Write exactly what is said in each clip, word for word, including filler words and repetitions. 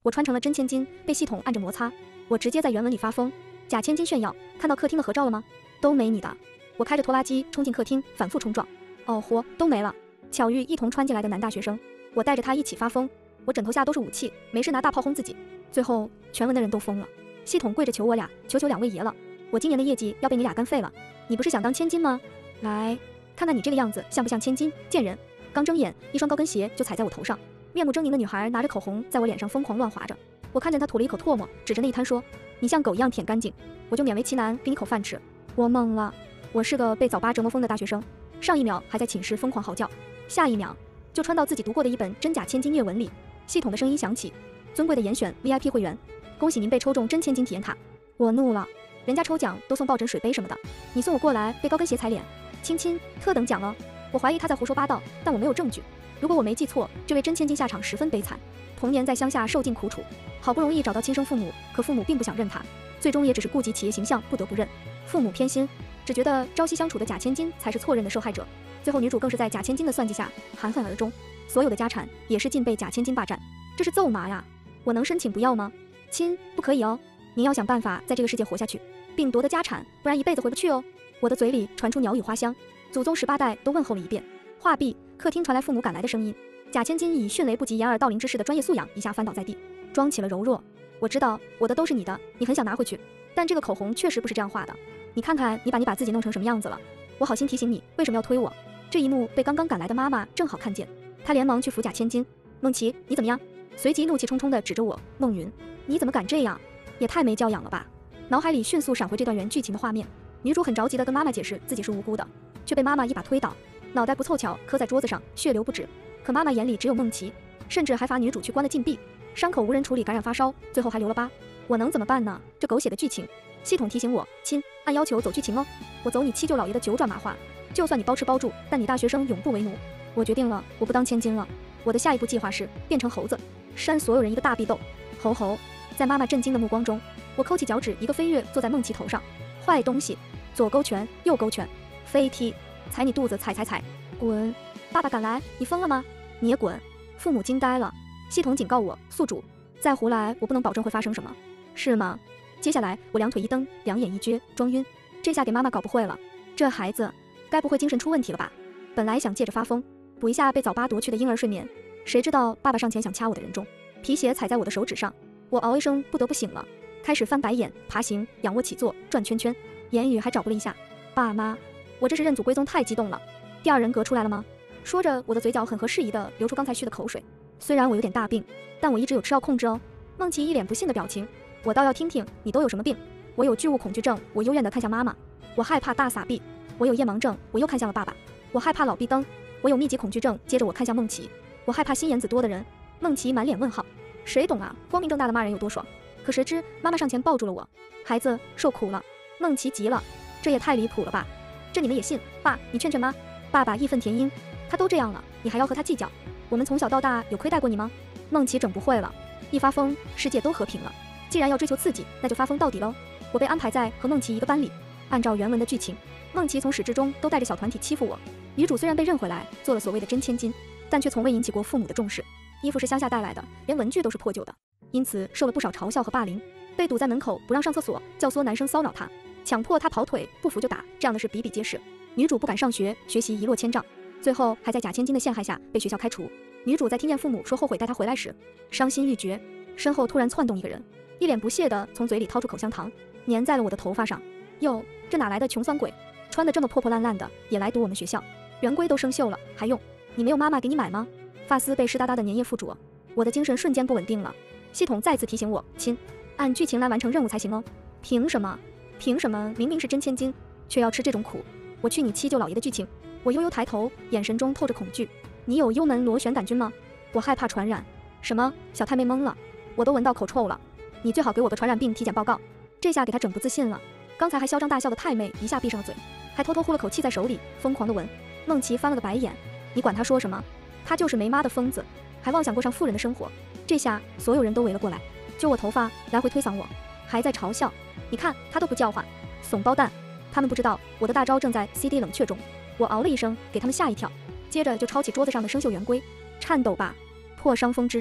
我穿成了真千金，被系统按着摩擦。我直接在原文里发疯，假千金炫耀，看到客厅的合照了吗？都没你的。我开着拖拉机冲进客厅，反复冲撞，哦豁，都没了。巧遇一同穿进来的男大学生，我带着他一起发疯。我枕头下都是武器，没事拿大炮轰自己。最后全文的人都疯了，系统跪着求我俩，求求两位爷了，我今年的业绩要被你俩干废了。你不是想当千金吗？来看看你这个样子像不像千金？贱人！刚睁眼，一双高跟鞋就踩在我头上。面目狰狞的女孩拿着口红在我脸上疯狂乱划着。我看见她吐了一口唾沫，指着那一滩说：“你像狗一样舔干净，我就勉为其难给你口饭吃。”我懵了，我是个被早八折磨疯的大学生，上一秒还在寝室疯狂嚎叫，下一秒就穿到自己读过的一本真假千金阅文里。系统的声音响起：“尊贵的严选 V I P 会员，恭喜您被抽中真千金体验卡。”我怒了，人家抽奖都送抱枕、水杯什么的，你送我过来被高跟鞋踩脸，亲亲，特等奖哦！我怀疑他在胡说八道，但我没有证据。如果我没记错，这位真千金下场十分悲惨，童年在乡下受尽苦楚，好不容易找到亲生父母，可父母并不想认他，最终也只是顾及企业形象，不得不认。父母偏心，只觉得朝夕相处的假千金才是错认的受害者。最后女主更是在假千金的算计下含恨而终，所有的家产也是尽被假千金霸占。这是揍麻呀！我能申请不要吗？亲，不可以哦，您要想办法在这个世界活下去，并夺得家产，不然一辈子回不去哦。我的嘴里传出鸟语花香，祖宗十八代都问候了一遍。话毕，客厅传来父母赶来的声音。假千金以迅雷不及掩耳盗铃之势的专业素养，一下翻倒在地，装起了柔弱。我知道我的都是你的，你很想拿回去，但这个口红确实不是这样画的。你看看你把你把自己弄成什么样子了。我好心提醒你，为什么要推我？这一幕被刚刚赶来的妈妈正好看见，她连忙去扶假千金。梦琪，你怎么样？随即怒气冲冲地指着我，梦云，你怎么敢这样？也太没教养了吧！脑海里迅速闪回这段原剧情的画面，女主很着急地跟妈妈解释自己是无辜的，却被妈妈一把推倒，脑袋不凑巧磕在桌子上，血流不止。可妈妈眼里只有梦琪，甚至还罚女主去关了禁闭，伤口无人处理，感染发烧，最后还留了疤。我能怎么办呢？这狗血的剧情，系统提醒我，亲，按要求走剧情哦。我走你七舅老爷的九转马话，就算你包吃包住，但你大学生永不为奴。我决定了，我不当千金了。我的下一步计划是变成猴子，扇所有人一个大逼斗。猴猴，在妈妈震惊的目光中，我抠起脚趾，一个飞跃坐在梦琪头上。坏东西，左勾拳，右勾拳，飞踢，踩你肚子，踩踩踩，滚！爸爸赶来，你疯了吗？你也滚！父母惊呆了。系统警告我，宿主，再胡来，我不能保证会发生什么，是吗？接下来我两腿一蹬，两眼一撅，装晕。这下给妈妈搞不会了，这孩子该不会精神出问题了吧？本来想借着发疯补一下被早八夺去的婴儿睡眠，谁知道爸爸上前想掐我的人中，皮鞋踩在我的手指上，我嗷一声，不得不醒了，开始翻白眼、爬行、仰卧起坐、转圈圈，言语还找不了一下。爸妈，我这是认祖归宗太激动了。第二人格出来了吗？说着，我的嘴角很合适宜地流出刚才蓄的口水。虽然我有点大病，但我一直有吃药控制哦。梦琪一脸不信的表情，我倒要听听你都有什么病。我有巨物恐惧症，我幽怨地看向妈妈。我害怕大撒币，我有夜盲症，我又看向了爸爸。我害怕老壁灯，我有密集恐惧症，接着我看向梦琪。我害怕心眼子多的人。梦琪满脸问号，谁懂啊？光明正大的骂人有多爽？可谁知妈妈上前抱住了我，孩子受苦了。梦琪急了，这也太离谱了吧？这你们也信？爸，你劝劝妈。爸爸义愤填膺，他都这样了，你还要和他计较？我们从小到大有亏待过你吗？梦琪整不会了，一发疯，世界都和平了。既然要追求刺激，那就发疯到底喽。我被安排在和梦琪一个班里，按照原文的剧情，梦琪从始至终都带着小团体欺负我。女主虽然被认回来，做了所谓的真千金，但却从未引起过父母的重视。衣服是乡下带来的，连文具都是破旧的，因此受了不少嘲笑和霸凌。被堵在门口不让上厕所，教唆男生骚扰她，强迫她跑腿，不服就打，这样的事比比皆是。女主不敢上学，学习一落千丈，最后还在假千金的陷害下被学校开除。女主在听见父母说后悔带她回来时，伤心欲绝。身后突然窜动一个人，一脸不屑地从嘴里掏出口香糖，粘在了我的头发上。哟，这哪来的穷酸鬼？穿得这么破破烂烂的也来堵我们学校？圆规都生锈了还用？你没有妈妈给你买吗？发丝被湿哒哒的粘液附着，我的精神瞬间不稳定了。系统再次提醒我，亲，按剧情来完成任务才行哦。凭什么？凭什么明明是真千金，却要吃这种苦？我去你七舅老爷的剧情！我悠悠抬头，眼神中透着恐惧。你有幽门螺旋杆菌吗？我害怕传染。什么？小太妹懵了，我都闻到口臭了。你最好给我个传染病体检报告。这下给她整不自信了。刚才还嚣张大笑的太妹一下闭上了嘴，还偷偷呼了口气在手里，疯狂的闻。梦琪翻了个白眼，你管他说什么？他就是没妈的疯子，还妄想过上富人的生活。这下所有人都围了过来，揪我头发，来回推搡我，还在嘲笑。你看他都不叫唤，怂包蛋。他们不知道我的大招正在 C D 冷却中。我嗷了一声，给他们吓一跳，接着就抄起桌子上的生锈圆规。颤抖吧，破伤风之刃。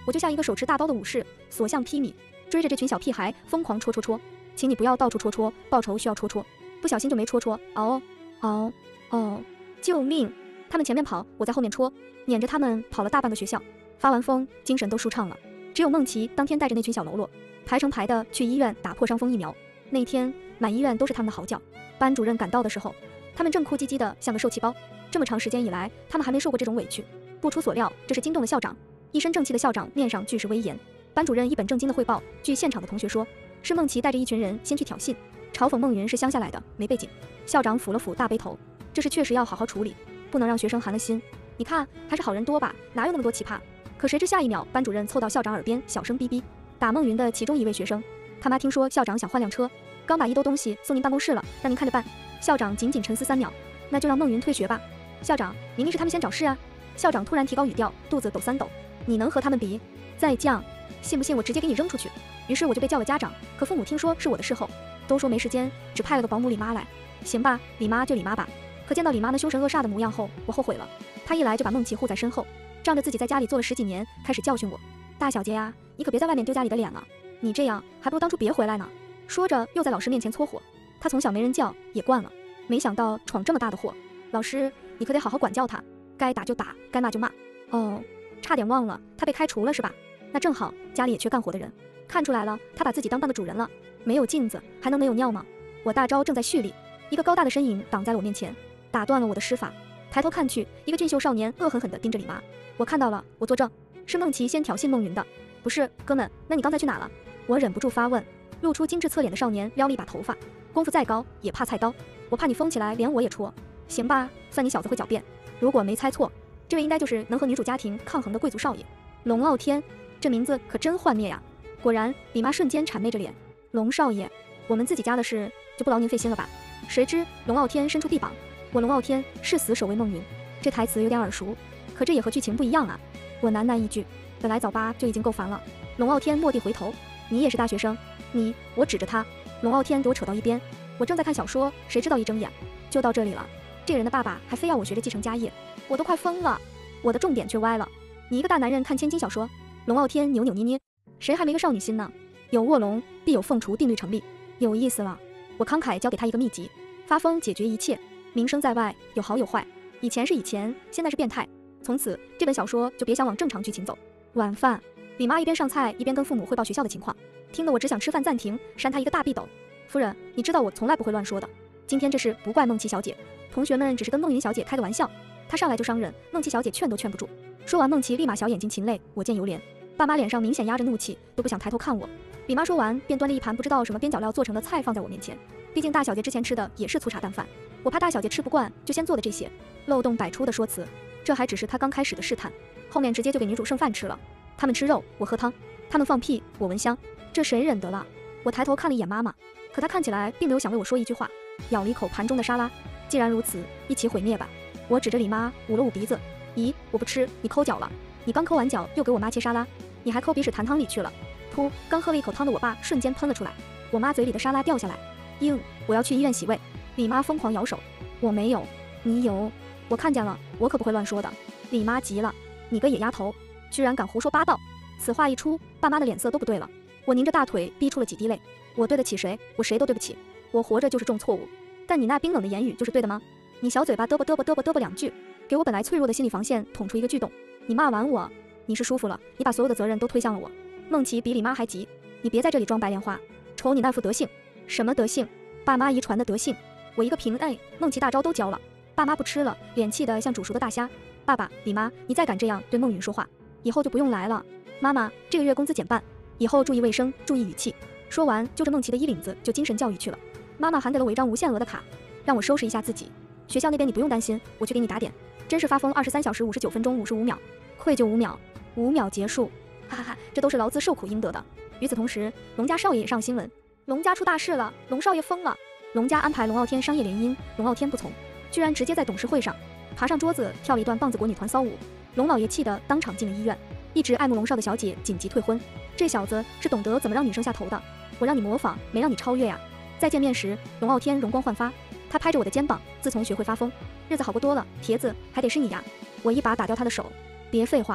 我就像一个手持大刀的武士，所向披靡，追着这群小屁孩疯狂戳戳戳。请你不要到处戳戳，报仇需要戳戳，不小心就没戳戳。嗷嗷嗷！救命！他们前面跑，我在后面戳，撵着他们跑了大半个学校。发完疯，精神都舒畅了。只有梦琪当天带着那群小喽啰排成排的去医院打破伤风疫苗。那天满医院都是他们的嚎叫。班主任赶到的时候，他们正哭唧唧的像个受气包。这么长时间以来，他们还没受过这种委屈。不出所料，这是惊动了校长。一身正气的校长面上俱是威严。班主任一本正经的汇报，据现场的同学说，是梦琪带着一群人先去挑衅，嘲讽梦云是乡下来的，没背景。校长抚了抚大背头，这事确实要好好处理，不能让学生寒了心。你看，还是好人多吧，哪有那么多奇葩？可谁知下一秒，班主任凑到校长耳边小声逼逼，打梦云的其中一位学生，他妈听说校长想换辆车，刚把一兜东西送您办公室了，让您看着办。校长仅仅沉思三秒，那就让梦云退学吧。校长，明明是他们先找事啊！校长突然提高语调，肚子抖三抖，你能和他们比？再犟，信不信我直接给你扔出去？于是我就被叫了家长，可父母听说是我的事后，都说没时间，只派了个保姆李妈来。行吧，李妈就李妈吧。可见到李妈那凶神恶煞的模样后，我后悔了。她一来就把梦琪护在身后，仗着自己在家里做了十几年，开始教训我。大小姐呀，你可别在外面丢家里的脸了，你这样还不如当初别回来呢。说着又在老师面前搓火。她从小没人教，也惯了，没想到闯这么大的祸。老师，你可得好好管教她，该打就打，该骂就骂。哦，差点忘了，她被开除了是吧？那正好，家里也缺干活的人。看出来了，她把自己当当个主人了。没有镜子，还能没有尿吗？我大招正在蓄力，一个高大的身影挡在了我面前，打断了我的施法。抬头看去，一个俊秀少年恶狠狠地盯着李妈。我看到了，我作证，是梦琪先挑衅梦云的。不是，哥们，那你刚才去哪了？我忍不住发问。露出精致侧脸的少年撩了一把头发，功夫再高也怕菜刀，我怕你疯起来连我也戳。行吧，算你小子会狡辩。如果没猜错，这位应该就是能和女主家庭抗衡的贵族少爷龙傲天，这名字可真幻灭呀！果然，李妈瞬间谄媚着脸。龙少爷，我们自己家的事就不劳您费心了吧？谁知龙傲天伸出臂膀，我龙傲天誓死守卫梦云。这台词有点耳熟，可这也和剧情不一样啊。我喃喃一句，本来早八就已经够烦了。龙傲天蓦地回头，你也是大学生？你，我指着他。龙傲天给我扯到一边，我正在看小说，谁知道一睁眼就到这里了。这个人的爸爸还非要我学着继承家业，我都快疯了。我的重点却歪了。你一个大男人看千金小说？龙傲天扭扭捏捏，谁还没个少女心呢？有卧龙必有凤雏定律成立，有意思了。我慷慨教给他一个秘籍，发疯解决一切，名声在外，有好有坏。以前是以前，现在是变态。从此这本小说就别想往正常剧情走。晚饭，李妈一边上菜一边跟父母汇报学校的情况，听得我只想吃饭暂停，扇她一个大逼斗。夫人，你知道我从来不会乱说的。今天这事不怪梦琪小姐，同学们只是跟梦云小姐开个玩笑。她上来就伤人，梦琪小姐劝都劝不住。说完，梦琪立马小眼睛噙泪，我见犹怜。爸妈脸上明显压着怒气，都不想抬头看我。李妈说完，便端了一盘不知道什么边角料做成的菜放在我面前。毕竟大小姐之前吃的也是粗茶淡饭，我怕大小姐吃不惯，就先做的这些。漏洞百出的说辞，这还只是她刚开始的试探，后面直接就给女主剩饭吃了。他们吃肉，我喝汤；他们放屁，我闻香。这谁忍得了？我抬头看了一眼妈妈，可她看起来并没有想为我说一句话，咬了一口盘中的沙拉。既然如此，一起毁灭吧！我指着李妈捂了捂鼻子，咦，我不吃，你抠脚了？你刚抠完脚又给我妈切沙拉，你还抠鼻屎弹汤里去了。噗！刚喝了一口汤的我爸瞬间喷了出来，我妈嘴里的沙拉掉下来。嘤，我要去医院洗胃。李妈疯狂摇手，我没有，你有，我看见了，我可不会乱说的。李妈急了，你个野丫头，居然敢胡说八道！此话一出，爸妈的脸色都不对了。我拧着大腿逼出了几滴泪，我对得起谁？我谁都对不起。我活着就是重错误，但你那冰冷的言语就是对的吗？你小嘴巴嘚啵嘚啵嘚啵嘚啵两句，给我本来脆弱的心理防线捅出一个巨洞。你骂完我，你是舒服了，你把所有的责任都推向了我。梦琪比李妈还急，你别在这里装白莲花，瞅你那副德性。什么德性？爸妈遗传的德性。我一个平 A， 梦琪大招都教了，爸妈不吃了，脸气得像煮熟的大虾。爸爸，李妈，你再敢这样对梦云说话，以后就不用来了。妈妈，这个月工资减半，以后注意卫生，注意语气。说完，揪着梦琪的衣领子就精神教育去了。妈妈还给了我一张无限额的卡，让我收拾一下自己。学校那边你不用担心，我去给你打点。真是发疯二十三小时五十九分钟五十五秒，愧疚五秒，五秒结束，哈哈哈，这都是劳资受苦应得的。与此同时，龙家少爷也上新闻，龙家出大事了，龙少爷疯了。龙家安排龙傲天商业联姻，龙傲天不从，居然直接在董事会上爬上桌子跳了一段棒子国女团骚舞。龙老爷气得当场进了医院，一直爱慕龙少的小姐紧急退婚。这小子是懂得怎么让女生下头的，我让你模仿，没让你超越呀。再见面时，龙傲天容光焕发，他拍着我的肩膀，自从学会发疯，日子好过多了。铁子还得是你呀！我一把打掉他的手，别废话，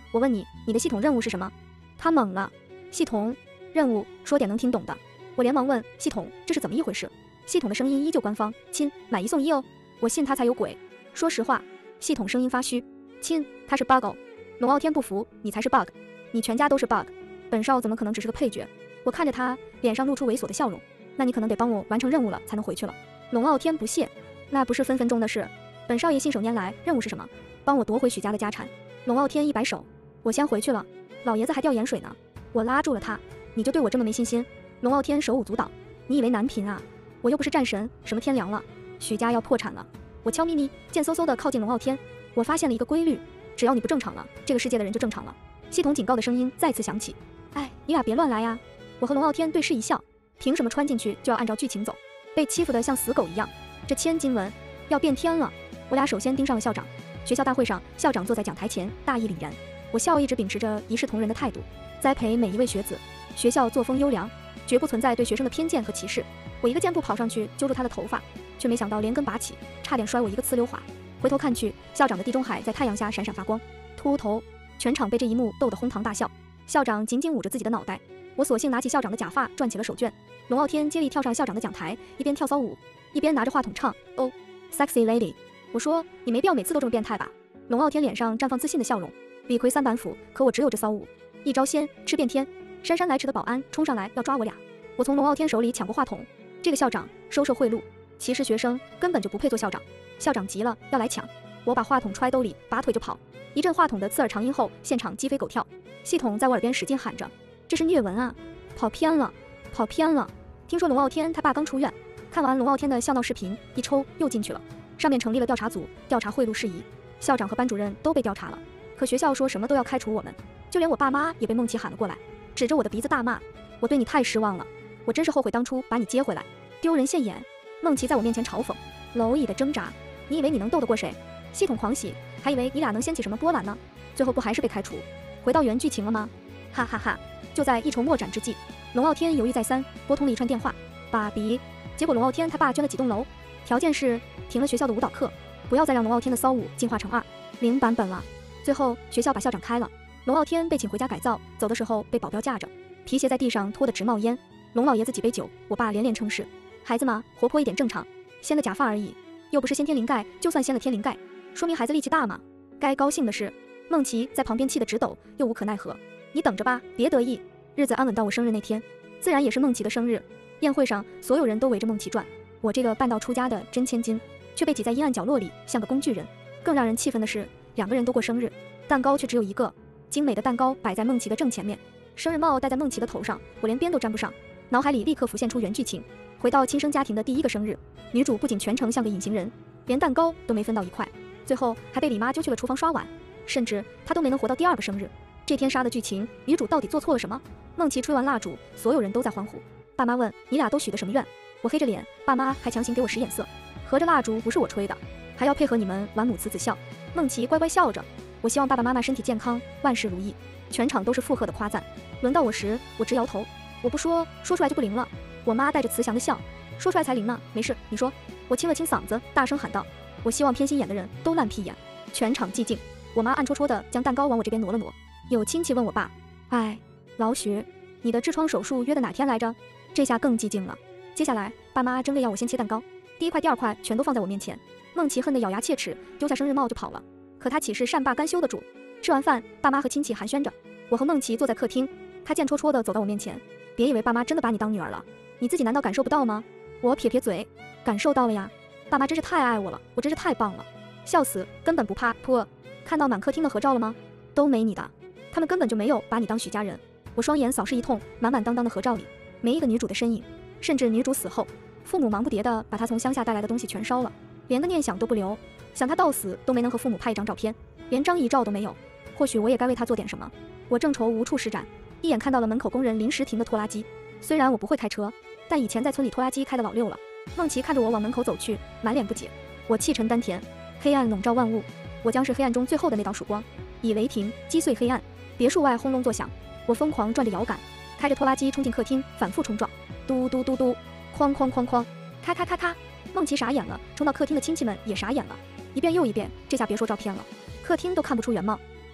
我问你，你的系统任务是什么？他懵了。系统任务，说点能听懂的。我连忙问系统，这是怎么一回事？系统的声音依旧官方，亲，买一送一哦。我信他才有鬼。说实话，系统声音发虚，亲，他是 bug 哦。龙傲天不服，你才是 bug， 你全家都是 bug， 本少怎么可能只是个配角？我看着他，脸上露出猥琐的笑容。那你可能得帮我完成任务了，才能回去了。龙傲天不屑，那不是分分钟的事。本少爷信手拈来，任务是什么？帮我夺回许家的家产。龙傲天一摆手，我先回去了，老爷子还掉盐水呢。我拉住了他，你就对我这么没信心？龙傲天手舞足蹈，你以为难平啊？我又不是战神，什么天凉了？许家要破产了。我悄咪咪、贱嗖嗖地靠近龙傲天，我发现了一个规律，只要你不正常了，这个世界的人就正常了。系统警告的声音再次响起，哎，你俩别乱来呀！我和龙傲天对视一笑，凭什么穿进去就要按照剧情走？被欺负得像死狗一样，这千金文要变天了。我俩首先盯上了校长。学校大会上，校长坐在讲台前，大义凛然。我校一直秉持着一视同仁的态度，栽培每一位学子。学校作风优良，绝不存在对学生的偏见和歧视。我一个箭步跑上去揪住他的头发，却没想到连根拔起，差点摔我一个呲溜滑。回头看去，校长的地中海在太阳下闪闪发光。秃头，全场被这一幕逗得哄堂大笑。校长紧紧捂着自己的脑袋，我索性拿起校长的假发转起了手绢。龙傲天接力跳上校长的讲台，一边跳骚舞，一边拿着话筒唱哦 Sexy Lady。我说你没必要每次都这么变态吧。龙傲天脸上绽放自信的笑容，李逵三板斧，可我只有这骚舞，一招鲜吃遍天。姗姗来迟的保安冲上来要抓我俩，我从龙傲天手里抢过话筒。这个校长收受贿赂，歧视学生，根本就不配做校长。校长急了要来抢，我把话筒揣兜里，拔腿就跑。一阵话筒的刺耳长音后，现场鸡飞狗跳。系统在我耳边使劲喊着，这是虐文啊，跑偏了跑偏了。听说龙傲天他爸刚出院，看完龙傲天的笑闹视频，一抽又进去了。上面成立了调查组，调查贿赂事宜，校长和班主任都被调查了。可学校说什么都要开除我们，就连我爸妈也被孟琪喊了过来，指着我的鼻子大骂，我对你太失望了，我真是后悔当初把你接回来，丢人现眼。孟琪在我面前嘲讽，蝼蚁的挣扎，你以为你能斗得过谁？系统狂喜，还以为你俩能掀起什么波澜呢，最后不还是被开除，回到原剧情了吗？哈哈哈！就在一筹莫展之际，龙傲天犹豫再三，拨通了一串电话，爸比。结果龙傲天他爸捐了几栋楼，条件是停了学校的舞蹈课，不要再让龙傲天的骚舞进化成二零版本了。最后学校把校长开了，龙傲天被请回家改造，走的时候被保镖架着，皮鞋在地上拖得直冒烟。龙老爷子几杯酒，我爸连连称是，孩子嘛，活泼一点正常，掀了假发而已，又不是先天灵盖，就算掀了天灵盖，说明孩子力气大嘛。该高兴的是，孟琪在旁边气得直抖，又无可奈何。你等着吧，别得意，日子安稳到我生日那天，自然也是孟琪的生日。宴会上，所有人都围着孟琪转，我这个半道出家的真千金，却被挤在阴暗角落里，像个工具人。更让人气愤的是，两个人都过生日，蛋糕却只有一个，精美的蛋糕摆在孟琪的正前面，生日帽戴在孟琪的头上，我连边都沾不上。脑海里立刻浮现出原剧情，回到亲生家庭的第一个生日，女主不仅全程像个隐形人，连蛋糕都没分到一块，最后还被李妈揪去了厨房刷碗，甚至她都没能活到第二个生日。这天杀的剧情，女主到底做错了什么？孟琪吹完蜡烛，所有人都在欢呼。爸妈问你俩都许的什么愿？我黑着脸，爸妈还强行给我使眼色，合着蜡烛不是我吹的，还要配合你们玩母慈子孝。孟琪乖乖笑着，我希望爸爸妈妈身体健康，万事如意。全场都是附和的夸赞。轮到我时，我直摇头，我不说，说出来就不灵了。我妈带着慈祥的笑，说出来才灵呢，没事，你说。我清了清嗓子，大声喊道，我希望偏心眼的人都烂屁眼。全场寂静。我妈暗戳戳的将蛋糕往我这边挪了挪。有亲戚问我爸，哎，老许，你的痔疮手术约的哪天来着？这下更寂静了。接下来爸妈争着要我先切蛋糕，第一块第二块全都放在我面前。孟琪恨得咬牙切齿，丢下生日帽就跑了。可他岂是善罢甘休的主？吃完饭，爸妈和亲戚寒暄着，我和孟琪坐在客厅，他贱戳戳的走到我面前，别以为爸妈真的把你当女儿了，你自己难道感受不到吗？我撇撇嘴，感受到了呀，爸妈真是太爱我了，我真是太棒了，笑死，根本不怕。噗，看到满客厅的合照了吗？都没你的，他们根本就没有把你当许家人。我双眼扫视一通，满满当当的合照里没一个女主的身影，甚至女主死后，父母忙不迭的把她从乡下带来的东西全烧了，连个念想都不留，想她到死都没能和父母拍一张照片，连张遗照都没有。或许我也该为她做点什么。我正愁无处施展，一眼看到了门口工人临时停的拖拉机。虽然我不会开车，但以前在村里拖拉机开的老六了。孟琪看着我往门口走去，满脸不解。我气沉丹田，黑暗笼罩万物，我将是黑暗中最后的那道曙光，以雷霆击碎黑暗。别墅外轰隆作响，我疯狂转着摇杆，开着拖拉机冲进客厅，反复冲撞，嘟嘟嘟嘟，哐哐哐哐，咔咔咔咔。孟琪傻眼了，冲到客厅的亲戚们也傻眼了，一遍又一遍。这下别说照片了，客厅都看不出原貌，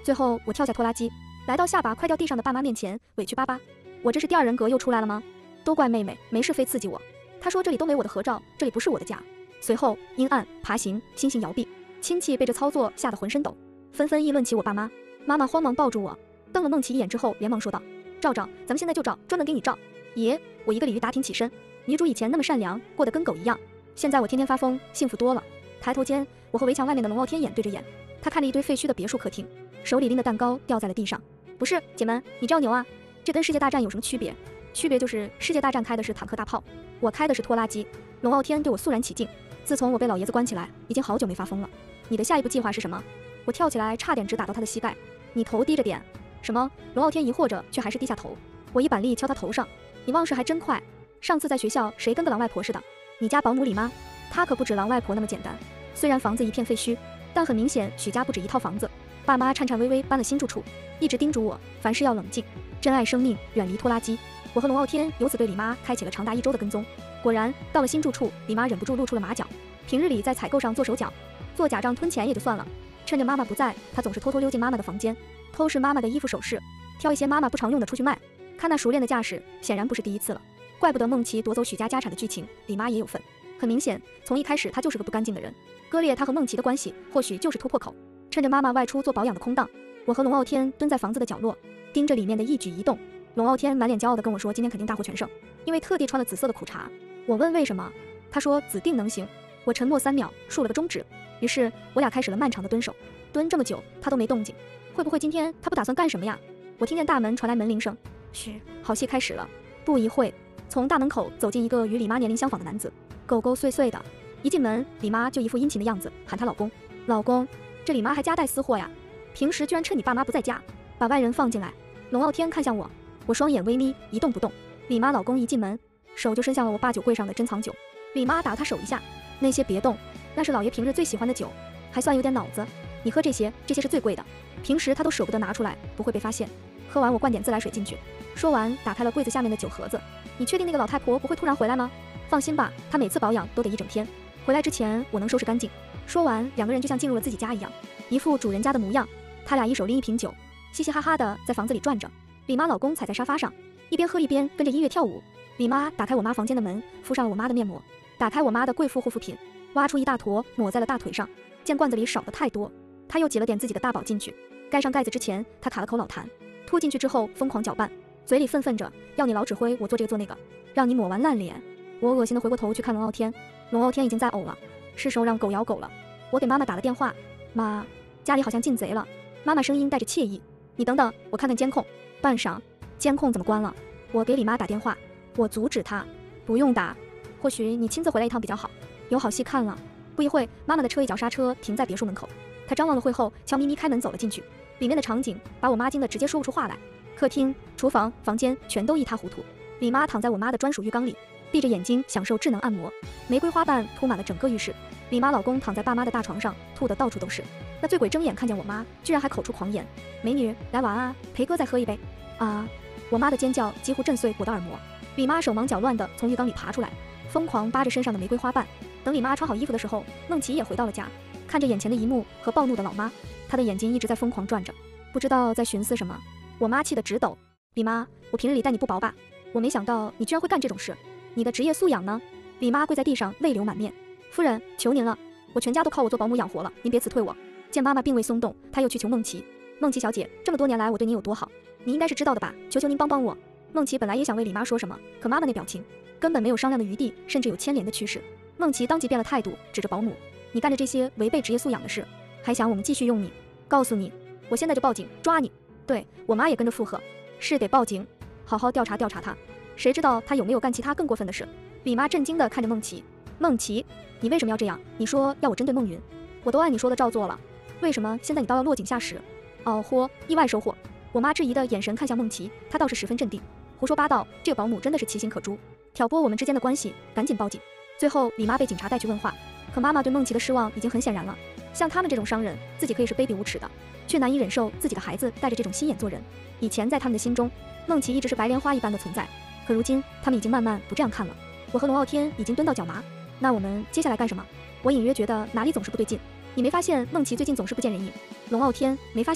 最后我跳下拖拉机，来到下巴快掉地上的爸妈面前，委屈巴巴。我这是第二人格又出来了吗？都怪妹妹，没事非刺激我。她说这里都没我的合照，这里不是我的家。随后阴暗爬行，心形摇臂，亲戚被这操作吓得浑身抖，纷纷议论起我爸妈。妈妈慌忙抱住我，瞪了孟琪一眼之后，连忙说道：“照照，咱们现在就照，专门给你照。”爷，我一个鲤鱼打挺起身。女主以前那么善良，过得跟狗一样，现在我天天发疯，幸福多了。抬头间，我和围墙外面的龙傲天眼对着眼，他看着一堆废墟的别墅客厅，手里拎的蛋糕掉在了地上。不是，姐们，你这牛啊！这跟世界大战有什么区别？区别就是世界大战开的是坦克大炮，我开的是拖拉机。龙傲天对我肃然起敬。自从我被老爷子关起来，已经好久没发疯了。你的下一步计划是什么？我跳起来，差点直打到他的膝盖。你头低着点。什么？龙傲天疑惑着，却还是低下头。我一板栗敲他头上。你忘事还真快。上次在学校，谁跟个狼外婆似的？你家保姆李妈？她可不止狼外婆那么简单。虽然房子一片废墟，但很明显许家不止一套房子。爸妈颤颤巍巍搬了新住处，一直叮嘱我凡事要冷静，珍爱生命，远离拖拉机。我和龙傲天由此对李妈开启了长达一周的跟踪。果然，到了新住处，李妈忍不住露出了马脚。平日里在采购上做手脚，做假账吞钱也就算了，趁着妈妈不在，她总是偷偷溜进妈妈的房间，偷视妈妈的衣服首饰，挑一些妈妈不常用的出去卖。看那熟练的架势，显然不是第一次了。怪不得孟琪夺走许家家产的剧情，李妈也有份。很明显，从一开始她就是个不干净的人。割裂她和孟琪的关系，或许就是突破口。趁着妈妈外出做保养的空档，我和龙傲天蹲在房子的角落，盯着里面的一举一动。龙傲天满脸骄傲地跟我说，今天肯定大获全胜，因为特地穿了紫色的苦茶。我问为什么，他说子定能行。我沉默三秒，竖了个中指。于是我俩开始了漫长的蹲守。蹲这么久，他都没动静，会不会今天他不打算干什么呀？我听见大门传来门铃声，嘘，好戏开始了。不一会，从大门口走进一个与李妈年龄相仿的男子，狗狗碎碎的。一进门，李妈就一副殷勤的样子，喊她老公。老公，这李妈还夹带私货呀？平时居然趁你爸妈不在家，把外人放进来。龙傲天看向我，我双眼微眯，一动不动。李妈老公一进门，手就伸向了我八酒柜上的珍藏酒。李妈打了他手一下，那些别动，那是老爷平日最喜欢的酒，还算有点脑子。你喝这些，这些是最贵的，平时他都舍不得拿出来，不会被发现。喝完我灌点自来水进去。说完，打开了柜子下面的酒盒子。你确定那个老太婆不会突然回来吗？放心吧，她每次保养都得一整天，回来之前我能收拾干净。说完，两个人就像进入了自己家一样，一副主人家的模样。他俩一手拎一瓶酒，嘻嘻哈哈的在房子里转着。李妈老公踩在沙发上，一边喝一边跟着音乐跳舞。李妈打开我妈房间的门，敷上了我妈的面膜，打开我妈的贵妇护肤品，挖出一大坨抹在了大腿上。见罐子里少的太多，她又挤了点自己的大宝进去。盖上盖子之前，她卡了口老痰，吐进去之后疯狂搅拌，嘴里愤愤着要你老指挥我做这个做那个，让你抹完烂脸。我恶心的回过头去看龙傲天，龙傲天已经在呕了，是时候让狗咬狗了。我给妈妈打了电话，妈，家里好像进贼了。妈妈声音带着惬意，你等等，我看看监控。半晌，监控怎么关了？我给李妈打电话，我阻止她，不用打，或许你亲自回来一趟比较好，有好戏看了。不一会，妈妈的车一脚刹车停在别墅门口，她张望了会后，悄咪咪开门走了进去。里面的场景把我妈惊得直接说不出话来，客厅、厨房、房间全都一塌糊涂。李妈躺在我妈的专属浴缸里，闭着眼睛享受智能按摩，玫瑰花瓣铺满了整个浴室。李妈老公躺在爸妈的大床上，吐得到处都是。那醉鬼睁眼看见我妈，居然还口出狂言：“美女，来玩啊，陪哥再喝一杯。”啊！我妈的尖叫几乎震碎我的耳膜。李妈手忙脚乱地从浴缸里爬出来，疯狂扒着身上的玫瑰花瓣。等李妈穿好衣服的时候，孟琪也回到了家，看着眼前的一幕和暴怒的老妈，她的眼睛一直在疯狂转着，不知道在寻思什么。我妈气得直抖：“李妈，我平日里待你不薄吧？我没想到你居然会干这种事，你的职业素养呢？”李妈跪在地上，泪流满面：“夫人，求您了，我全家都靠我做保姆养活了，您别辞退我。”见妈妈并未松动，她又去求孟琪：“孟琪小姐，这么多年来我对您有多好，你应该是知道的吧？求求您帮帮我。”孟琪本来也想为李妈说什么，可妈妈那表情根本没有商量的余地，甚至有牵连的趋势。孟琪当即变了态度，指着保姆：“你干着这些违背职业素养的事，还想我们继续用你？告诉你，我现在就报警抓你！”对，我妈也跟着附和：“是得报警，好好调查调查他，谁知道他有没有干其他更过分的事。”李妈震惊地看着孟琪：“孟琪，你为什么要这样？你说要我针对孟云，我都按你说的照做了，为什么现在你倒要落井下石？”哦豁，意外收获。我妈质疑的眼神看向孟琪，她倒是十分镇定：“胡说八道，这个保姆真的是其心可诛，挑拨我们之间的关系，赶紧报警。”最后，李妈被警察带去问话，可妈妈对孟琪的失望已经很显然了。像他们这种商人，自己可以是卑鄙无耻的，却难以忍受自己的孩子带着这种心眼做人。以前在他们的心中，孟琪一直是白莲花一般的存在，可如今他们已经慢慢不这样看了。我和龙傲天已经蹲到脚麻，那我们接下来干什么？我隐约觉得哪里总是不对劲。你没发现孟琪最近总是不见人影？龙傲天没发现。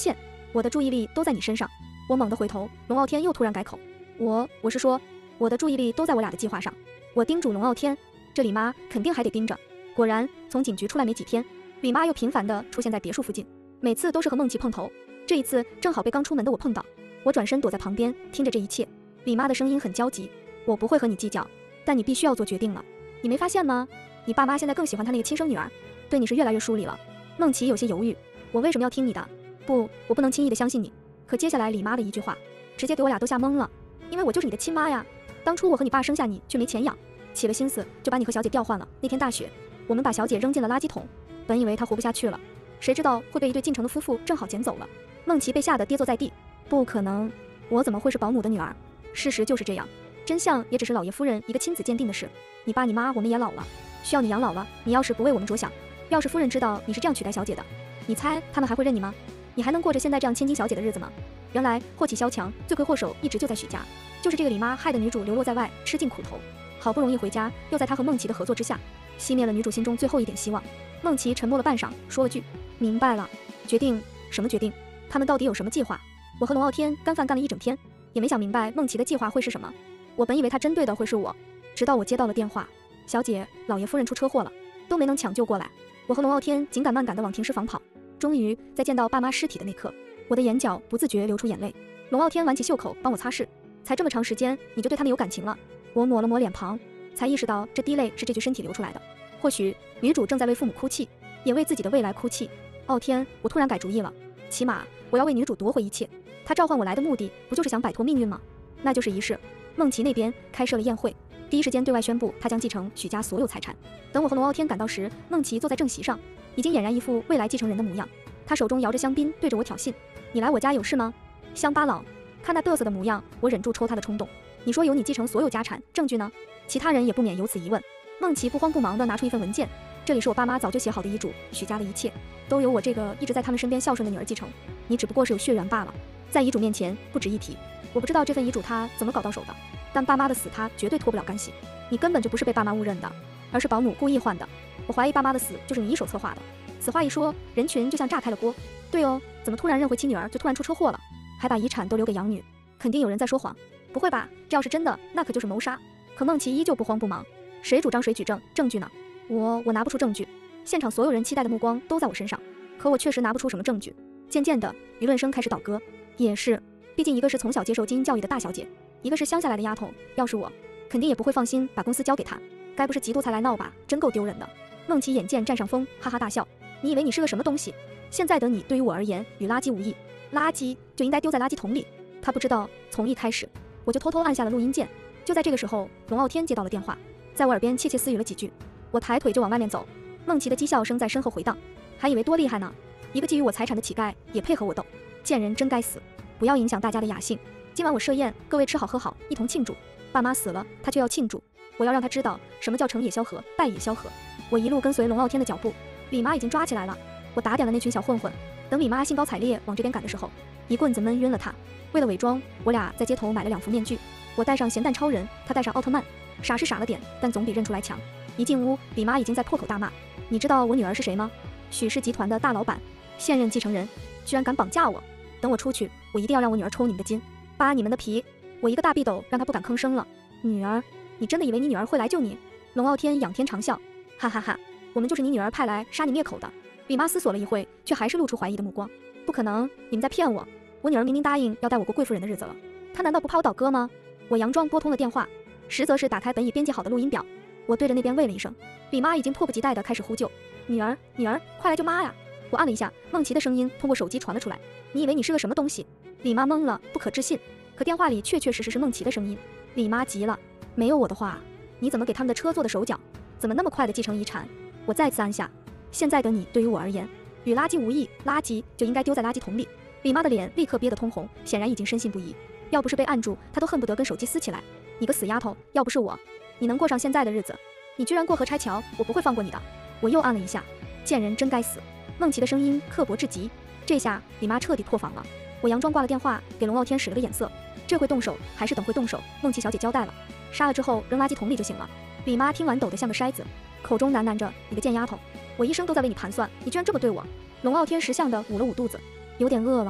我的注意力都在你身上。我猛地回头，龙傲天又突然改口，我我是说，我的注意力都在我俩的计划上。我叮嘱龙傲天，这李妈肯定还得盯着。果然，从警局出来没几天，李妈又频繁地出现在别墅附近，每次都是和孟琪碰头。这一次正好被刚出门的我碰到，我转身躲在旁边，听着这一切。李妈的声音很焦急，我不会和你计较，但你必须要做决定了。你没发现吗？你爸妈现在更喜欢他那个亲生女儿，对你是越来越疏离了。孟琪有些犹豫，我为什么要听你的？不，我不能轻易的相信你。可接下来李妈的一句话，直接给我俩都吓懵了。因为我就是你的亲妈呀，当初我和你爸生下你却没钱养，起了心思就把你和小姐调换了。那天大雪，我们把小姐扔进了垃圾桶，本以为她活不下去了，谁知道会被一对进城的夫妇正好捡走了。孟琪被吓得跌坐在地，不可能，我怎么会是保姆的女儿？事实就是这样，真相也只是老爷夫人一个亲子鉴定的事。你爸你妈我们也老了，需要你养老了。你要是不为我们着想，要是夫人知道你是这样取代小姐的，你猜他们还会认你吗？你还能过着现在这样千金小姐的日子吗？原来祸起萧墙，罪魁祸首一直就在许家，就是这个李妈害得女主流落在外，吃尽苦头。好不容易回家，又在她和孟琪的合作之下，熄灭了女主心中最后一点希望。孟琪沉默了半晌，说了句：“明白了。”决定？什么决定？他们到底有什么计划？我和龙傲天干饭干了一整天，也没想明白孟琪的计划会是什么。我本以为他针对的会是我，直到我接到了电话，小姐，老爷夫人出车祸了，都没能抢救过来。我和龙傲天紧赶慢赶地往停尸房跑。终于在见到爸妈尸体的那刻，我的眼角不自觉流出眼泪。龙傲天挽起袖口帮我擦拭，才这么长时间你就对他们有感情了？我抹了抹脸庞，才意识到这滴泪是这具身体流出来的。或许女主正在为父母哭泣，也为自己的未来哭泣。傲天，我突然改主意了，起码我要为女主夺回一切。她召唤我来的目的不就是想摆脱命运吗？那就是仪式。孟琪那边开设了宴会，第一时间对外宣布她将继承许家所有财产。等我和龙傲天赶到时，孟琪坐在正席上，已经俨然一副未来继承人的模样。他手中摇着香槟，对着我挑衅：“你来我家有事吗？”乡巴佬，看他嘚瑟的模样，我忍住抽他的冲动。你说有你继承所有家产，证据呢？其他人也不免有此疑问。孟琪不慌不忙地拿出一份文件，这里是我爸妈早就写好的遗嘱，许家的一切都由我这个一直在他们身边孝顺的女儿继承，你只不过是有血缘罢了。在遗嘱面前不值一提。我不知道这份遗嘱他怎么搞到手的，但爸妈的死他绝对脱不了干系。你根本就不是被爸妈误认的，而是保姆故意换的。我怀疑爸妈的死就是你一手策划的。此话一说，人群就像炸开了锅。对哦，怎么突然认回亲女儿就突然出车祸了，还把遗产都留给养女？肯定有人在说谎。不会吧，这要是真的，那可就是谋杀。可孟琪依旧不慌不忙，谁主张谁举证，证据呢？我我拿不出证据。现场所有人期待的目光都在我身上，可我确实拿不出什么证据。渐渐的，舆论声开始倒戈。也是，毕竟一个是从小接受精英教育的大小姐，一个是乡下来的丫头，要是我，肯定也不会放心把公司交给她。该不是嫉妒才来闹吧？真够丢人的。孟琪眼见占上风，哈哈大笑。你以为你是个什么东西？现在的你对于我而言与垃圾无异，垃圾就应该丢在垃圾桶里。他不知道，从一开始我就偷偷按下了录音键。就在这个时候，龙傲天接到了电话，在我耳边窃窃私语了几句。我抬腿就往外面走，孟琪的讥笑声在身后回荡，还以为多厉害呢，一个觊觎我财产的乞丐也配合我斗，贱人真该死，不要影响大家的雅兴。今晚我设宴，各位吃好喝好，一同庆祝。爸妈死了，他却要庆祝，我要让他知道什么叫成也萧何，败也萧何。我一路跟随龙傲天的脚步，李妈已经抓起来了，我打点了那群小混混。等李妈兴高采烈往这边赶的时候，一棍子闷晕了她。为了伪装，我俩在街头买了两副面具，我戴上咸蛋超人，他戴上奥特曼。傻是傻了点，但总比认出来强。一进屋，李妈已经在破口大骂：“你知道我女儿是谁吗？许氏集团的大老板，现任继承人，居然敢绑架我！等我出去，我一定要让我女儿抽你们的筋，扒你们的皮！”我一个大逼斗让她不敢吭声了。女儿，你真的以为你女儿会来救你？龙傲天仰天长啸，哈哈哈，我们就是你女儿派来杀你灭口的。李妈思索了一会，却还是露出怀疑的目光。不可能，你们在骗我！我女儿明明答应要带我过贵妇人的日子了，她难道不怕我倒戈吗？我佯装拨通了电话，实则是打开本已编辑好的录音表。我对着那边喂了一声，李妈已经迫不及待地开始呼救：“女儿，女儿，快来救妈呀！”我按了一下，孟琪的声音通过手机传了出来：“你以为你是个什么东西？”李妈懵了，不可置信。可电话里确确实实是孟琪的声音。李妈急了：“没有我的话，你怎么给他们的车做的手脚？怎么那么快的继承遗产？”我再次按下：“现在的你对于我而言，与垃圾无异，垃圾就应该丢在垃圾桶里。”李妈的脸立刻憋得通红，显然已经深信不疑。要不是被按住，她都恨不得跟手机撕起来。你个死丫头，要不是我，你能过上现在的日子？你居然过河拆桥，我不会放过你的！我又按了一下，贱人真该死！孟琪的声音刻薄至极。这下李妈彻底破防了。我佯装挂了电话，给龙傲天使了个眼色。这会动手还是等会动手？孟琪小姐交代了，杀了之后扔垃圾桶里就行了。李妈听完抖得像个筛子，口中喃喃着：“你个贱丫头，我一生都在为你盘算，你居然这么对我！”龙傲天识相的捂了捂肚子，有点饿了。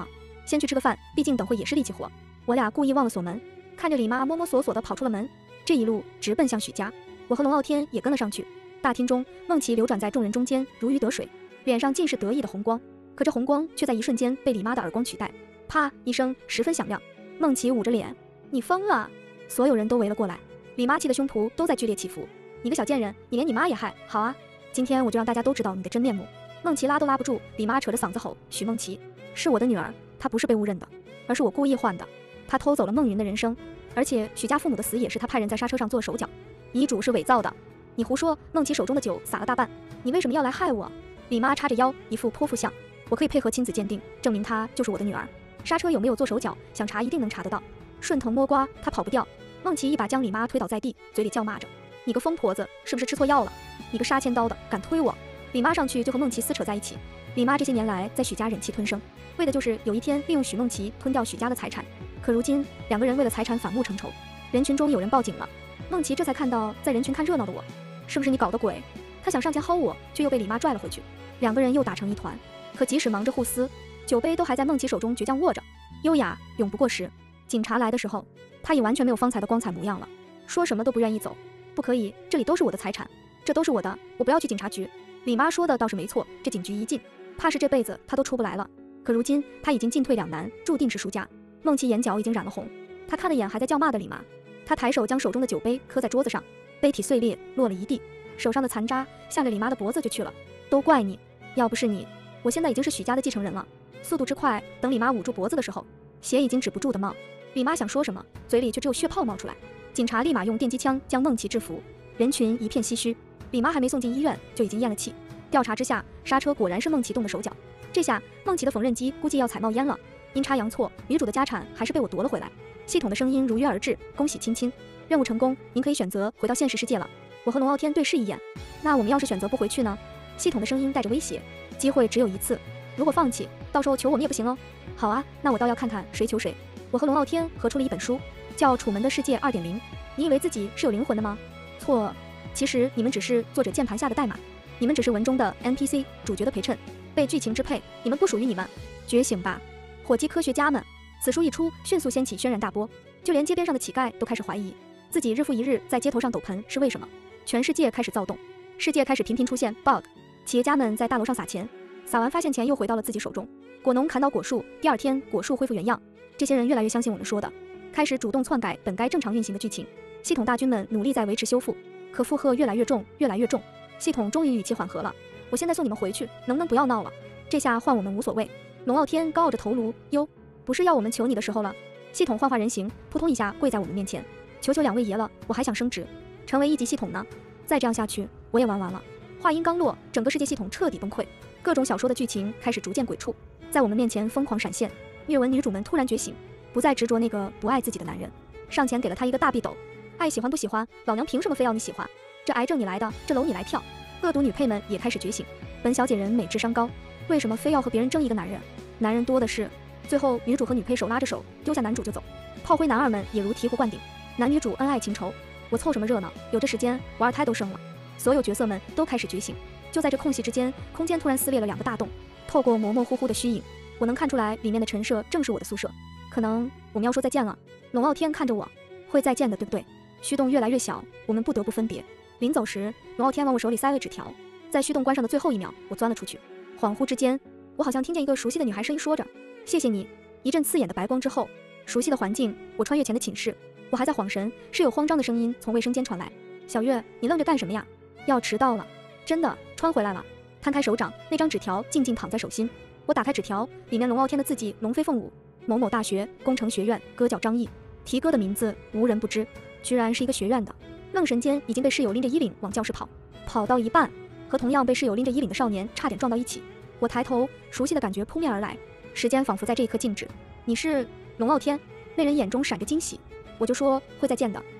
先去吃个饭，毕竟等会也是力气活。我俩故意忘了锁门，看着李妈摸摸索索地跑出了门，这一路直奔向许家。我和龙傲天也跟了上去。大厅中，梦琪流转在众人中间，如鱼得水，脸上尽是得意的红光。可这红光却在一瞬间被李妈的耳光取代，啪一声，十分响亮。梦琪捂着脸：“你疯了！”所有人都围了过来，李妈气的胸脯都在剧烈起伏。你个小贱人，你连你妈也害！好啊，今天我就让大家都知道你的真面目！梦琪拉都拉不住，李妈扯着嗓子吼：“许梦琪是我的女儿，她不是被误认的，而是我故意换的。她偷走了梦云的人生，而且许家父母的死也是她派人在刹车上做手脚，遗嘱是伪造的。你胡说！”梦琪手中的酒洒了大半，你为什么要来害我？李妈叉着腰，一副泼妇相。我可以配合亲子鉴定，证明她就是我的女儿。刹车有没有做手脚，想查一定能查得到。顺藤摸瓜，她跑不掉。梦琪一把将李妈推倒在地，嘴里叫骂着：“你个疯婆子，是不是吃错药了？你个杀千刀的，敢推我！”李妈上去就和梦琪撕扯在一起。李妈这些年来在许家忍气吞声，为的就是有一天利用许梦琪吞掉许家的财产。可如今两个人为了财产反目成仇，人群中有人报警了。梦琪这才看到在人群看热闹的我，是不是你搞的鬼？她想上前薅我，却又被李妈拽了回去。两个人又打成一团。可即使忙着互撕，酒杯都还在梦琪手中倔强握着，优雅永不过时。警察来的时候，她已完全没有方才的光彩模样了，说什么都不愿意走。不可以，这里都是我的财产，这都是我的，我不要去警察局。李妈说的倒是没错，这警局一进，怕是这辈子她都出不来了。可如今她已经进退两难，注定是输家。梦琪眼角已经染了红，她看了眼还在叫骂的李妈，她抬手将手中的酒杯磕在桌子上，杯体碎裂落了一地，手上的残渣向着李妈的脖子就去了。都怪你，要不是你，我现在已经是许家的继承人了。速度之快，等李妈捂住脖子的时候，血已经止不住的冒。李妈想说什么，嘴里却只有血泡冒出来。警察立马用电击枪将梦琪制服，人群一片唏嘘。李妈还没送进医院，就已经咽了气。调查之下，刹车果然是梦琪动的手脚。这下梦琪的缝纫机估计要踩冒烟了。阴差阳错，女主的家产还是被我夺了回来。系统的声音如约而至，恭喜亲亲，任务成功，您可以选择回到现实世界了。我和龙傲天对视一眼，那我们要是选择不回去呢？系统的声音带着威胁，机会只有一次，如果放弃，到时候求我们也不行哦。好啊，那我倒要看看谁求谁。我和龙傲天合出了一本书，叫《楚门的世界 二点零》。你以为自己是有灵魂的吗？错，其实你们只是作者键盘下的代码，你们只是文中的 N P C， 主角的陪衬，被剧情支配，你们不属于你们。觉醒吧，火鸡科学家们！此书一出，迅速掀起轩然大波，就连街边上的乞丐都开始怀疑自己日复一日在街头上抖盆是为什么。全世界开始躁动，世界开始频频出现 bug， 企业家们在大楼上撒钱，撒完发现钱又回到了自己手中。果农砍倒果树，第二天果树恢复原样。这些人越来越相信我们说的，开始主动篡改本该正常运行的剧情。系统大军们努力在维持修复，可负荷越来越重，越来越重。系统终于语气缓和了，我现在送你们回去，能不能不要闹了？这下换我们无所谓。龙傲天高傲着头颅，哟，不是要我们求你的时候了。系统幻化人形，扑通一下跪在我们面前，求求两位爷了，我还想升职，成为一级系统呢。再这样下去，我也玩完了。话音刚落，整个世界系统彻底崩溃，各种小说的剧情开始逐渐鬼畜，在我们面前疯狂闪现。虐文女主们突然觉醒，不再执着那个不爱自己的男人，上前给了他一个大臂斗。爱喜欢不喜欢，老娘凭什么非要你喜欢？这癌症你来的，这楼你来跳。恶毒女配们也开始觉醒，本小姐人美智商高，为什么非要和别人争一个男人？男人多的是。最后女主和女配手拉着手丢下男主就走，炮灰男二们也如醍醐灌顶，男女主恩爱情仇，我凑什么热闹？有这时间我二胎都生了。所有角色们都开始觉醒，就在这空隙之间，空间突然撕裂了两个大洞，透过模模糊糊的虚影，我能看出来里面的陈设正是我的宿舍。可能我们要说再见了。龙傲天看着我，会再见的，对不对？虚洞越来越小，我们不得不分别。临走时，龙傲天往我手里塞了纸条，在虚洞关上的最后一秒，我钻了出去。恍惚之间，我好像听见一个熟悉的女孩声音说着：“谢谢你。”一阵刺眼的白光之后，熟悉的环境，我穿越前的寝室，我还在恍神，室友慌张的声音从卫生间传来：“小月，你愣着干什么呀？要迟到了。”真的，穿回来了。摊开手掌，那张纸条静静躺在手心。我打开纸条，里面龙傲天的字迹龙飞凤舞，某某大学工程学院，歌叫张毅，提歌的名字无人不知，居然是一个学院的。愣神间已经被室友拎着衣领往教室跑，跑到一半，和同样被室友拎着衣领的少年差点撞到一起。我抬头，熟悉的感觉扑面而来，时间仿佛在这一刻静止。你是龙傲天？那人眼中闪着惊喜。我就说会再见的。